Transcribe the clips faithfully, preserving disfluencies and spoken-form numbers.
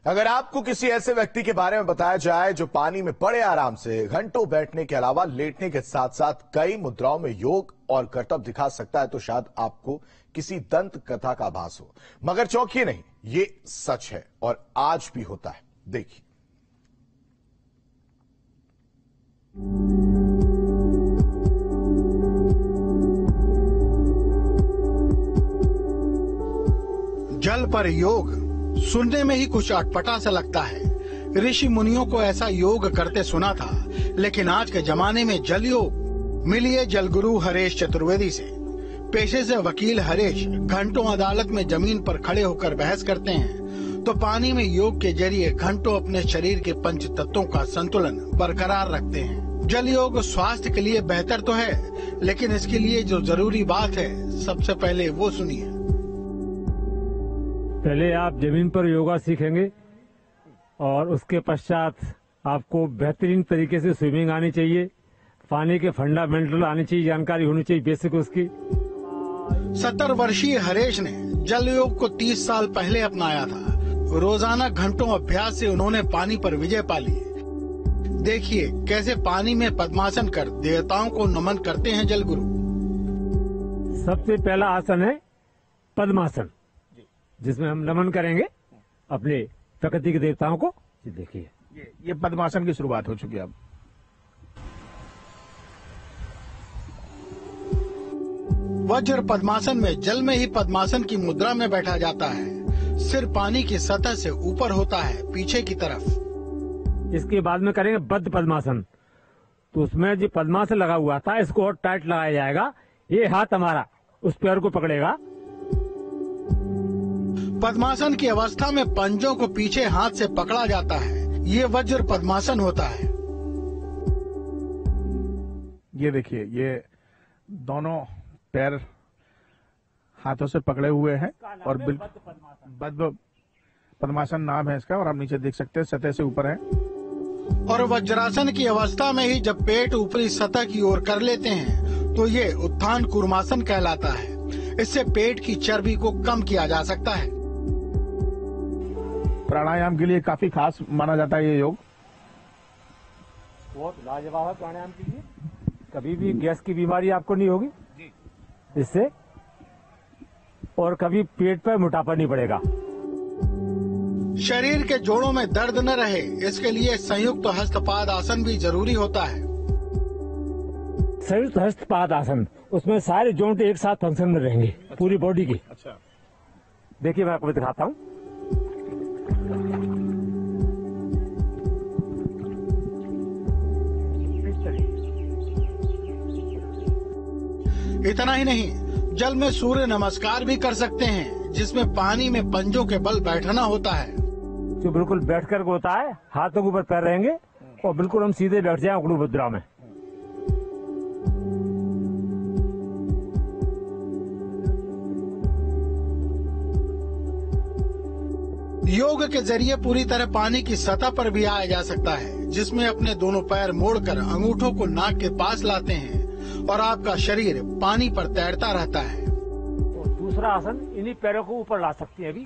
अगर आपको किसी ऐसे व्यक्ति के बारे में बताया जाए जो पानी में बड़े आराम से घंटों बैठने के अलावा लेटने के साथ साथ कई मुद्राओं में योग और करतब दिखा सकता है तो शायद आपको किसी दंत कथा का आभास हो, मगर चौंकिए नहीं, ये सच है और आज भी होता है। देखिए। जल पर योग सुनने में ही कुछ अटपटा सा लगता है। ऋषि मुनियों को ऐसा योग करते सुना था, लेकिन आज के जमाने में जल योग। मिलिए जल गुरु हरेश चतुर्वेदी से। पेशे से वकील हरेश घंटों अदालत में जमीन पर खड़े होकर बहस करते हैं, तो पानी में योग के जरिए घंटों अपने शरीर के पंच तत्वों का संतुलन बरकरार रखते हैं। जल योग स्वास्थ्य के लिए बेहतर तो है, लेकिन इसके लिए जो जरूरी बात है सबसे पहले वो सुनिए। पहले आप जमीन पर योगा सीखेंगे और उसके पश्चात आपको बेहतरीन तरीके से स्विमिंग आनी चाहिए, पानी के फंडामेंटल आनी चाहिए, जानकारी होनी चाहिए बेसिक उसकी। सत्तर वर्षीय हरेश ने जल योग को तीस साल पहले अपनाया था। रोजाना घंटों अभ्यास से उन्होंने पानी पर विजय पा ली। देखिए कैसे पानी में पद्मासन कर देवताओं को नमन करते हैं जल गुरु। सबसे पहला आसन है पद्मासन, जिसमें हम नमन करेंगे अपने प्रकृति के देवताओं को। देखिए ये, ये पद्मासन की शुरुआत हो चुकी है अब। वज्र पद्मासन में जल में ही पद्मासन की मुद्रा में बैठा जाता है। सिर पानी की सतह से ऊपर होता है पीछे की तरफ। इसके बाद में करेंगे बद्ध पद्मासन, तो उसमें जो पद्मासन लगा हुआ था इसको और टाइट लगाया जाएगा। ये हाथ हमारा उस पैर को पकड़ेगा। पद्मासन की अवस्था में पंजों को पीछे हाथ से पकड़ा जाता है। ये वज्र पद्मासन होता है। ये देखिए, ये दोनों पैर हाथों से पकड़े हुए हैं और बिल्कुल बद्ध पद्मासन नाम है इसका। और आप नीचे देख सकते हैं सतह से ऊपर है। और वज्रासन की अवस्था में ही जब पेट ऊपरी सतह की ओर कर लेते हैं तो ये उत्थान कूर्मासन कहलाता है। इससे पेट की चर्बी को कम किया जा सकता है। प्राणायाम के लिए काफी खास माना जाता है ये योग। बहुत लाजवाब है प्राणायाम के लिए। कभी भी गैस की बीमारी आपको नहीं होगी इससे, और कभी पेट पर मोटापा नहीं पड़ेगा। शरीर के जोड़ों में दर्द न रहे, इसके लिए संयुक्त हस्तपाद आसन भी जरूरी होता है। संयुक्त हस्तपाद आसन, उसमें सारे जोड़ एक साथ फंक्शन में रहेंगे। अच्छा। पूरी बॉडी की। अच्छा, देखिए मैं आपको दिखाता हूँ। इतना ही नहीं, जल में सूर्य नमस्कार भी कर सकते हैं, जिसमें पानी में पंजों के बल बैठना होता है। जो बिल्कुल बैठ कर होता है, हाथों के ऊपर पैर रहेंगे और बिल्कुल हम सीधे बैठ जाएं उकड़ू मुद्रा में। योग के जरिए पूरी तरह पानी की सतह पर भी आया जा सकता है, जिसमें अपने दोनों पैर मोड़कर अंगूठों को नाक के पास लाते हैं और आपका शरीर पानी पर तैरता रहता है। और दूसरा आसन, इन्हीं पैरों को ऊपर ला सकते हैं। अभी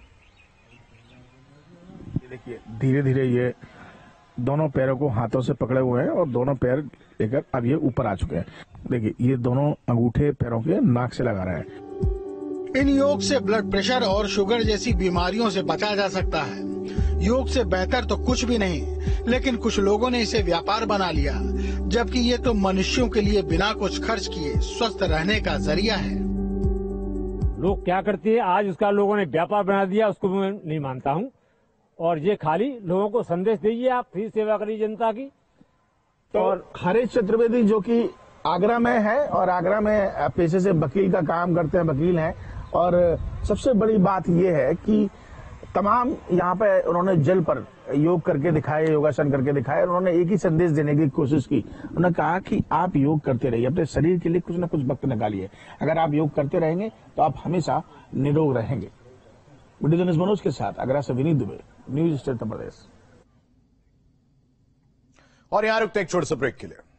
ये देखिए धीरे धीरे ये दोनों पैरों को हाथों से पकड़े हुए हैं और दोनों पैर लेकर अब ये ऊपर आ चुके हैं। देखिए ये दोनों अंगूठे पैरों के नाक से लगा रहे हैं। इन योग से ब्लड प्रेशर और शुगर जैसी बीमारियों से बचा जा सकता है। योग से बेहतर तो कुछ भी नहीं, लेकिन कुछ लोगों ने इसे व्यापार बना लिया, जबकि ये तो मनुष्यों के लिए बिना कुछ खर्च किए स्वस्थ रहने का जरिया है। लोग क्या करते हैं, आज उसका लोगों ने व्यापार बना दिया, उसको मैं नहीं मानता हूँ। और ये खाली लोगों को संदेश दीजिए, आप फ्री सेवा करिए जनता की। तो और हरेश चतुर्वेदी जो कि आगरा में है और आगरा में पेशे से वकील का काम करते हैं, वकील हैं। और सबसे बड़ी बात यह है कि तमाम यहाँ पे उन्होंने जल पर योग करके दिखाए, योगासन करके दिखाए। उन्होंने एक ही संदेश देने की कोशिश की। उन्होंने कहा कि आप योग करते रहिए, अपने शरीर के लिए कुछ न कुछ वक्त निकालिए। अगर आप योग करते रहेंगे तो आप हमेशा निरोग रहेंगे। वीडियो जर्नलिस्ट मनोज के साथ आगरा से विनीत दुबे, न्यूज स्टेट उत्तर प्रदेश। और यहाँ रुकते एक छोटे से ब्रेक के लिए।